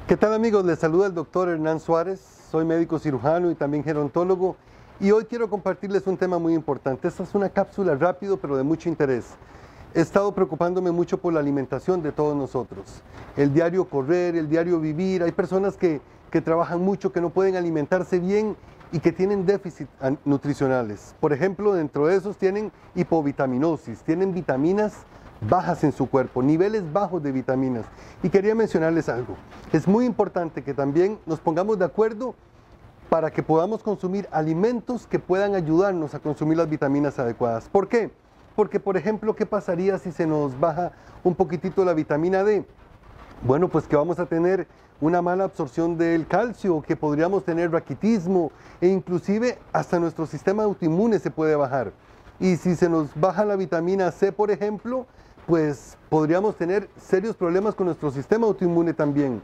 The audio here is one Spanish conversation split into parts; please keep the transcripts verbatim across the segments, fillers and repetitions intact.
¿Qué tal amigos? Les saluda el doctor Hernán Suárez, soy médico cirujano y también gerontólogo y hoy quiero compartirles un tema muy importante. Esta es una cápsula rápido pero de mucho interés. He estado preocupándome mucho por la alimentación de todos nosotros. El diario correr, el diario vivir, hay personas que, que trabajan mucho, que no pueden alimentarse bien y que tienen déficit nutricionales. Por ejemplo, dentro de esos tienen hipovitaminosis, tienen vitaminas bajas en su cuerpo, niveles bajos de vitaminas. Y quería mencionarles algo. Es muy importante que también nos pongamos de acuerdo para que podamos consumir alimentos que puedan ayudarnos a consumir las vitaminas adecuadas. ¿Por qué? Porque, por ejemplo, ¿qué pasaría si se nos baja un poquitito la vitamina D? Bueno, pues que vamos a tener una mala absorción del calcio, que podríamos tener raquitismo e inclusive hasta nuestro sistema autoinmune se puede bajar. Y si se nos baja la vitamina C, por ejemplo, pues podríamos tener serios problemas con nuestro sistema autoinmune también.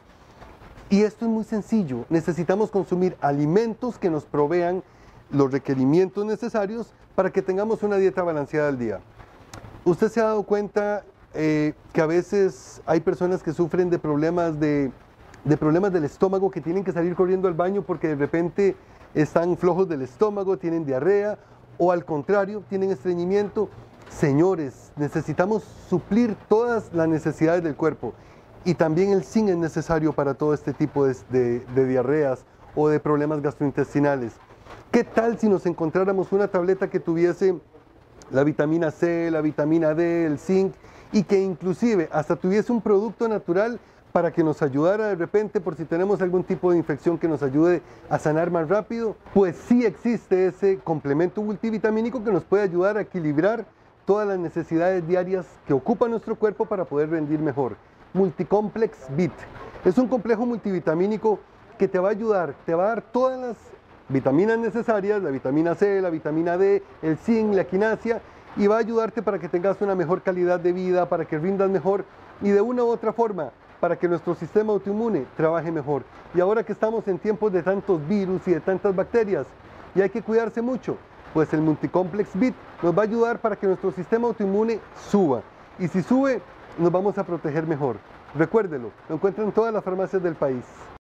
Y esto es muy sencillo, necesitamos consumir alimentos que nos provean los requerimientos necesarios para que tengamos una dieta balanceada al día. Usted se ha dado cuenta eh, que a veces hay personas que sufren de problemas, de, de problemas del estómago, que tienen que salir corriendo al baño porque de repente están flojos del estómago, tienen diarrea o al contrario, tienen estreñimiento. Señores, necesitamos suplir todas las necesidades del cuerpo y también el zinc es necesario para todo este tipo de, de, de diarreas o de problemas gastrointestinales. ¿Qué tal si nos encontráramos una tableta que tuviese la vitamina C, la vitamina D, el zinc y que inclusive hasta tuviese un producto natural para que nos ayudara de repente por si tenemos algún tipo de infección que nos ayude a sanar más rápido? Pues sí existe ese complemento multivitamínico que nos puede ayudar a equilibrar todas las necesidades diarias que ocupa nuestro cuerpo para poder rendir mejor. Multicomplex B I T. Es un complejo multivitamínico que te va a ayudar, te va a dar todas las vitaminas necesarias, la vitamina C, la vitamina D, el zinc, la quinasia, y va a ayudarte para que tengas una mejor calidad de vida, para que rindas mejor y de una u otra forma, para que nuestro sistema autoinmune trabaje mejor. Y ahora que estamos en tiempos de tantos virus y de tantas bacterias, y hay que cuidarse mucho, pues el Multicomplex B I T nos va a ayudar para que nuestro sistema autoinmune suba. Y si sube, nos vamos a proteger mejor. Recuérdelo, lo encuentran en todas las farmacias del país.